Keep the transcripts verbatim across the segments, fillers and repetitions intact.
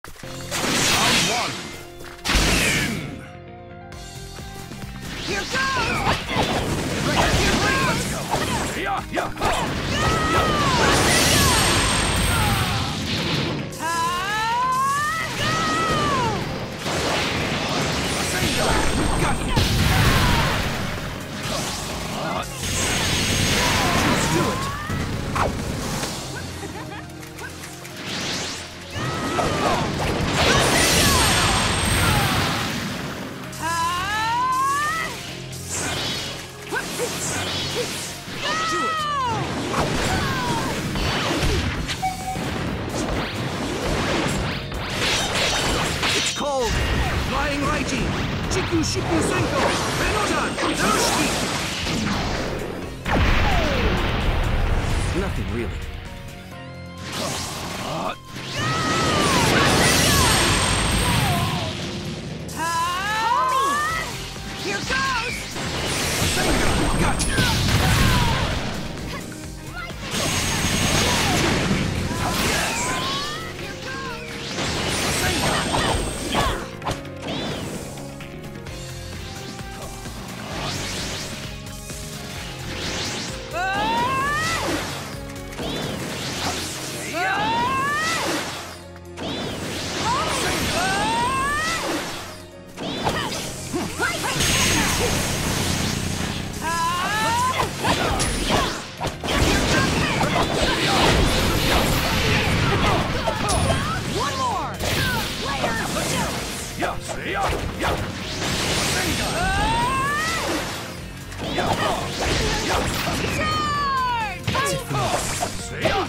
Round one. In. Here goes! Right, here, right, let's go. Yeah, yeah. Go! Got it. Let's do it. It's called Flying Raiji, Chiku Shiku Senko, Renodan, Narushiki. Nothing really. Here goes! Gotcha. One more! Later! Yeah, see ya. Yeah. Charge! That's it for me. See ya.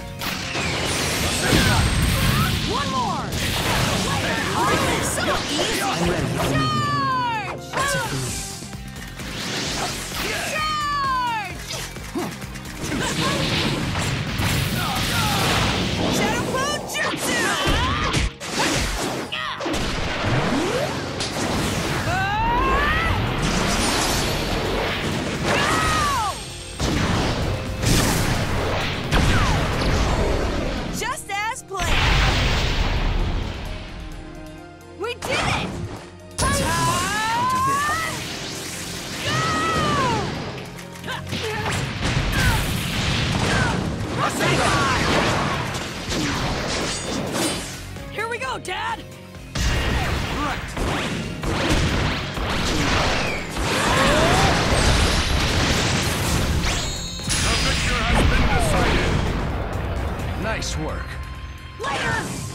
One more! Later! So easy! I'm ready. Charge! That's it for me. Charge! Shadow Clone Jutsu! Just as planned. We did it! Here we go, Dad! Right. The victor has been decided. Nice work. Later!